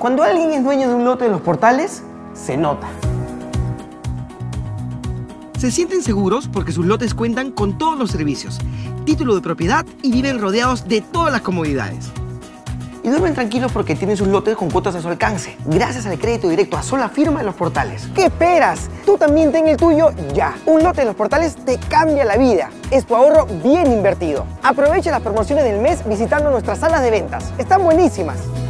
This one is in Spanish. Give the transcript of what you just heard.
Cuando alguien es dueño de un lote de Los Portales, se nota. Se sienten seguros porque sus lotes cuentan con todos los servicios, título de propiedad y viven rodeados de todas las comodidades. Y duermen tranquilos porque tienen sus lotes con cuotas a su alcance, gracias al crédito directo a sola firma de Los Portales. ¿Qué esperas? Tú también ten el tuyo ya. Un lote de Los Portales te cambia la vida. Es tu ahorro bien invertido. Aprovecha las promociones del mes visitando nuestras salas de ventas. Están buenísimas.